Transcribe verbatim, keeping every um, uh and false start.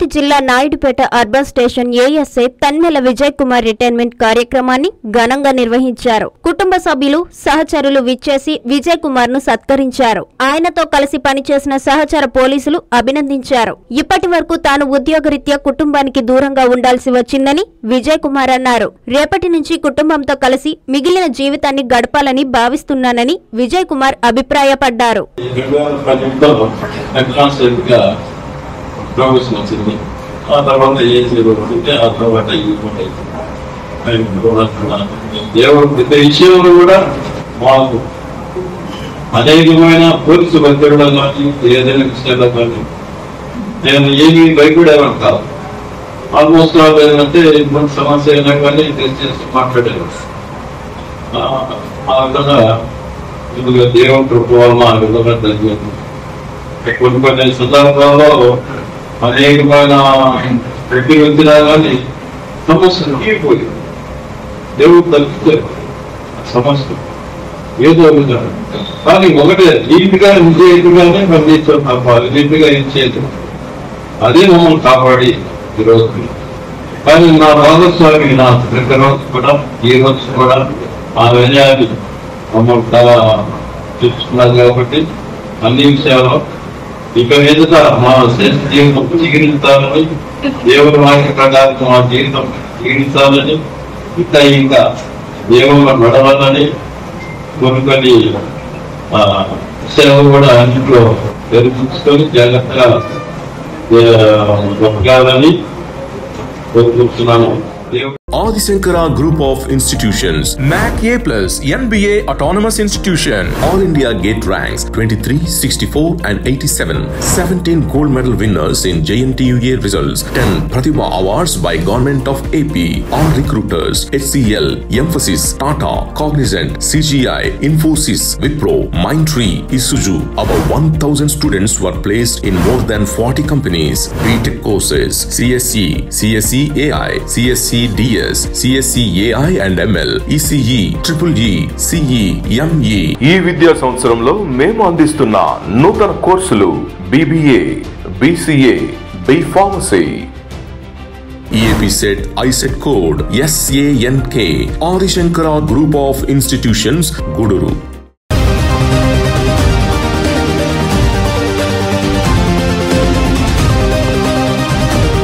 తిరుపతి జిల్లా Naidupeta urban station ASI Thannela Vijay Kumar retirement కార్యక్రమాన్ని ఘనంగా నిర్వహించారు. కుటుంబ సభ్యులు సహచరులు విచ్చేసి విజయ్ కుమార్ ను సత్కరించారు. ఆయనతో కలిసి పనిచేసిన సహచర పోలీసులు అభినందించారు. ఇప్పటి వరకు తాను ఉద్యోగరీత్యా కుటుంబానికి దూరంగా ఉండాల్సి వచ్చిందని విజయ్ కుమార్ అన్నారు. రేపటి నుంచి కుటుంబంతో కలిసి మిగిలిన జీవితాన్ని గడపాలని భావిస్తున్నానని విజయ్ కుమార్ అభిప్రాయపడ్డారు. ప్రొఫెషన్ వచ్చింది. ఆ తర్వాత ఏం చేయబడుతుంటే ఆ తర్వాత దేవుడు ప్రతి విషయంలో కూడా మాకు అనేకమైన పోలీసు భద్రతలో కానీ ఏదైనా విషయాల్లో కానీ నేను ఏమి భయపడేవాడు కాదు. ఆల్మోస్ట్ ఏంటంటే ఇటువంటి సమస్య అయినా కానీ చేసి మాట్లాడేవాడు. ఆ విధంగా ఇదిగా దేవుని కృపవల్ల ఆ విధంగా జరిగింది. కొన్ని కొన్ని సందర్భాల్లో అనేకమైన వ్యక్తులు వచ్చినా కానీ సమస్యలు తీరిపోయి దేవుడు తగ్గిపోయారు సమస్య ఏదో కానీ ఒకటే నీటిగా నిజేతుగానే పండించడం తప్పాలి. నీటిగా ఇచ్చేది అదే మమ్మల్ని కాపాడి ఈరోజు. కానీ నా భాగస్వామి నా ప్రతి రోజు కూడా ఈ రోజు కూడా ఆ విజయాన్ని మమ్మల్ని చాలా చూస్తున్నారు కాబట్టి అన్ని విషయాల్లో ఇక మీదట మా శ్రేష్ఠ జీవితం జీవించాలని దేవుడు వాక్య ప్రకారం మా జీవితం జీవించాలని ఇంకా ఇంకా దేవుడు నడవాలని కొన్ని కొన్ని విషయాలు కూడా అన్నింటిలో పెరుగుకొని జాగ్రత్తగా బతకాలని కోరుకుంటున్నాను. Adi Shankara Group of Institutions, M A C A plus, N B A Autonomous Institution, All India Gate ranks twenty-three, sixty-four and eighty-seven, seventeen gold medal winners in J N T U A results, ten Pratibha Awards by Government of A P, all recruiters, H C L, Emphasis, Tata, Cognizant, C G I, Infosys, Wipro, Mindtree, Isuzu. About one thousand students were placed in more than forty companies. B Tech courses, C S E, C S E A I, C S E D S, C S E A I and M L, E C E, Triple E, C E, M E. ఈ విద్యా సంవత్సరంలో మేము అందిస్తున్న నూతన కోర్సులు B B A, B C A, B Pharmacy. E A P set I set code S A N K. Adi Shankara Group of Institutions, Guduru.